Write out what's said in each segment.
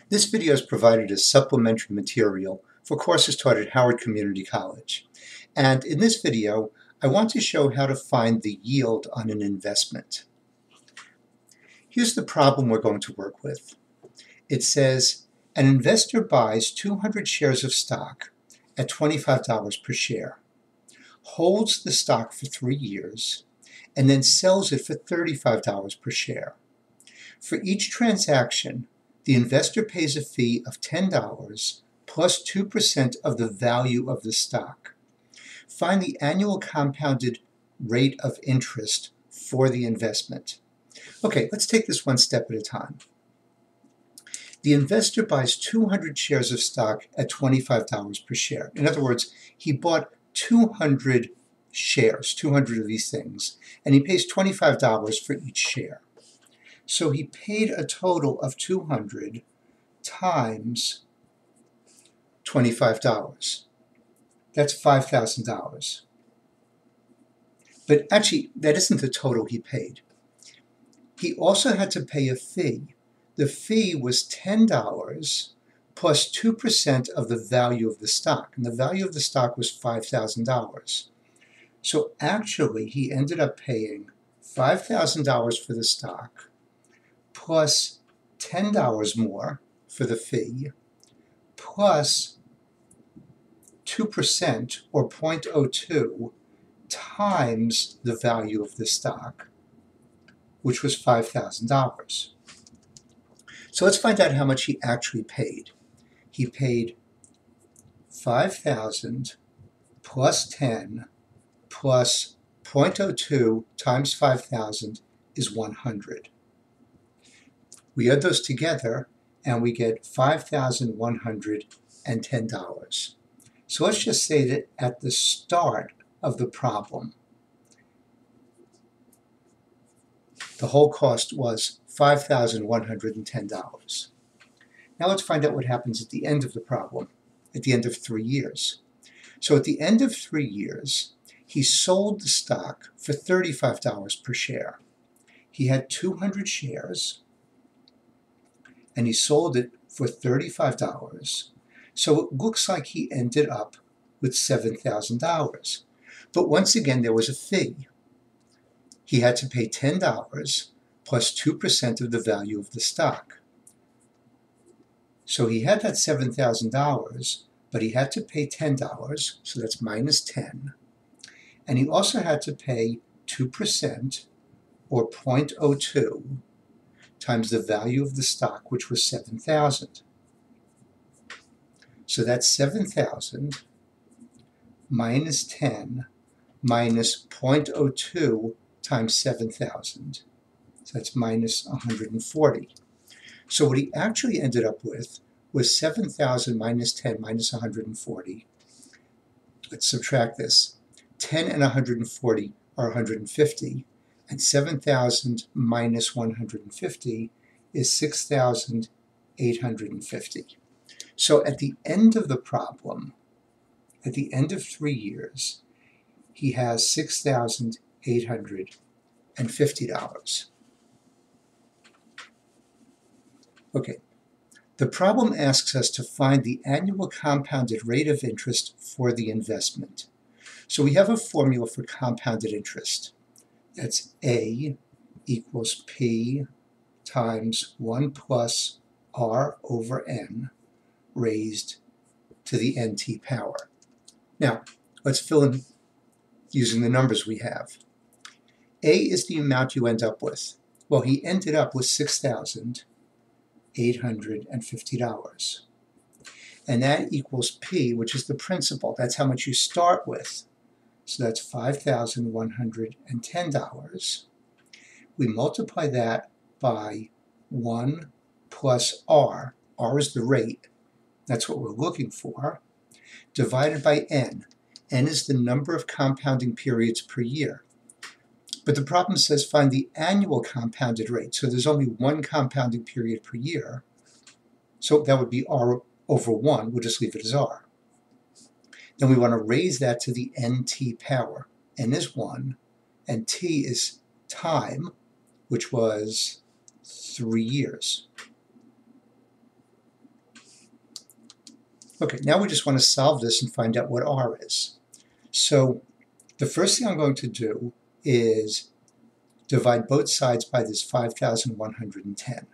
This video is provided as supplementary material for courses taught at Howard Community College. And in this video, I want to show how to find the yield on an investment. Here's the problem we're going to work with. It says, an investor buys 200 shares of stock at $25 per share, holds the stock for 3 years, and then sells it for $35 per share. For each transaction, the investor pays a fee of $10 plus 2% of the value of the stock. Find the annual compounded rate of interest for the investment. Okay, let's take this one step at a time. The investor buys 200 shares of stock at $25 per share. In other words, he bought 200 shares, 200 of these things, and he pays $25 for each share. So he paid a total of 200 times $25. That's $5,000. But actually, that isn't the total he paid. He also had to pay a fee. The fee was $10 plus 2% of the value of the stock. And the value of the stock was $5,000. So actually, he ended up paying $5,000 for the stock plus $10 more for the fee, plus 2% or 0.02 times the value of the stock, which was $5,000. So let's find out how much he actually paid. He paid $5,000 plus 10 plus 0.02 times 5,000 is 100. We add those together and we get $5,110. So let's just say that at the start of the problem, the whole cost was $5,110. Now let's find out what happens at the end of the problem, at the end of 3 years. So at the end of 3 years, he sold the stock for $35 per share. He had 200 shares, and he sold it for $35. So it looks like he ended up with $7,000. But once again, there was a fee. He had to pay $10 plus 2% of the value of the stock. So he had that $7,000, but he had to pay $10, so that's minus 10. And he also had to pay 2% or 0.02 times the value of the stock, which was $7,000. So that's $7,000 minus 10 minus 0.02 times 7,000. So that's minus 140. So what he actually ended up with was 7,000 minus 10 minus 140. Let's subtract this. 10 and 140 are 150. And 7,000 minus 150 is 6,850. So at the end of the problem, at the end of 3 years, he has $6,850. Okay, the problem asks us to find the annual compounded rate of interest for the investment. So we have a formula for compounded interest. That's A equals P times 1 plus R over N raised to the NT power. Now, let's fill in using the numbers we have. A is the amount you end up with. Well, he ended up with $6,850. And that equals P, which is the principal. That's how much you start with. So that's $5,110. We multiply that by 1 plus R. R is the rate. That's what we're looking for. Divided by N. N is the number of compounding periods per year. But the problem says find the annual compounded rate. So there's only one compounding period per year. So that would be R over 1. We'll just leave it as R. Then we want to raise that to the NT power. N is 1, and T is time, which was 3 years. Okay, now we just want to solve this and find out what R is. So the first thing I'm going to do is divide both sides by this 5,110.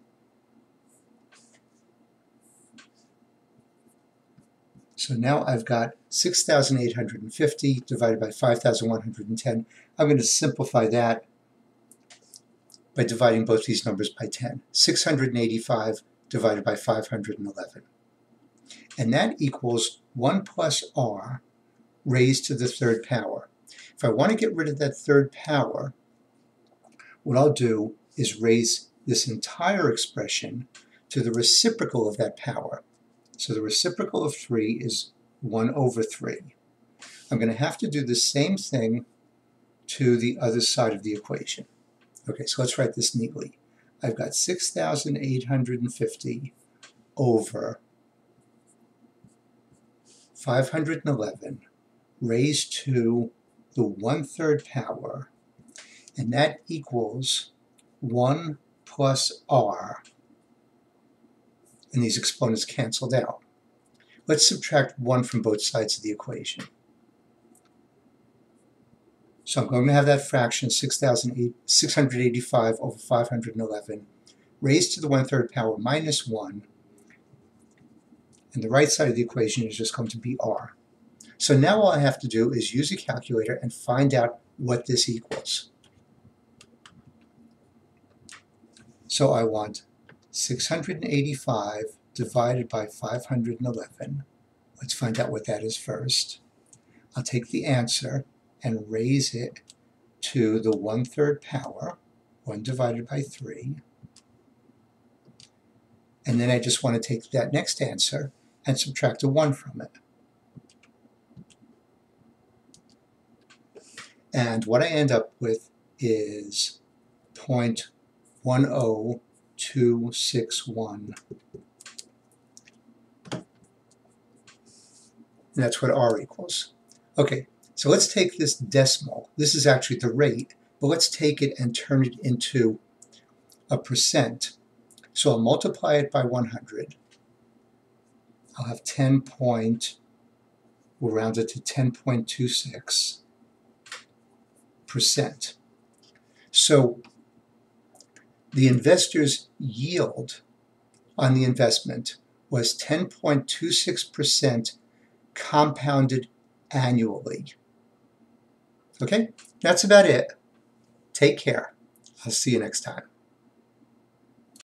So now I've got 6,850 divided by 5,110. I'm going to simplify that by dividing both these numbers by 10. 685 divided by 511. And that equals 1 plus r raised to the third power. If I want to get rid of that third power, what I'll do is raise this entire expression to the reciprocal of that power. So the reciprocal of 3 is 1 over 3. I'm going to have to do the same thing to the other side of the equation. Okay, so let's write this neatly. I've got 6,850 over 511 raised to the 1/3 power, and that equals 1 plus r, and these exponents canceled out. Let's subtract 1 from both sides of the equation. So I'm going to have that fraction 685 over 511 raised to the 1/3 power minus 1, and the right side of the equation is just going to be r. So now all I have to do is use a calculator and find out what this equals. So I want 685 divided by 511. Let's find out what that is first. I'll take the answer and raise it to the 1/3 power, 1 divided by 3. And then I just want to take that next answer and subtract a 1 from it. And what I end up with is 0.10261. And that's what R equals. Okay, so let's take this decimal. This is actually the rate, but let's take it and turn it into a percent. So I'll multiply it by 100. I'll have 10 point, we'll round it to 10.26%. So the investor's yield on the investment was 10.26% compounded annually. Okay, that's about it. Take care. I'll see you next time.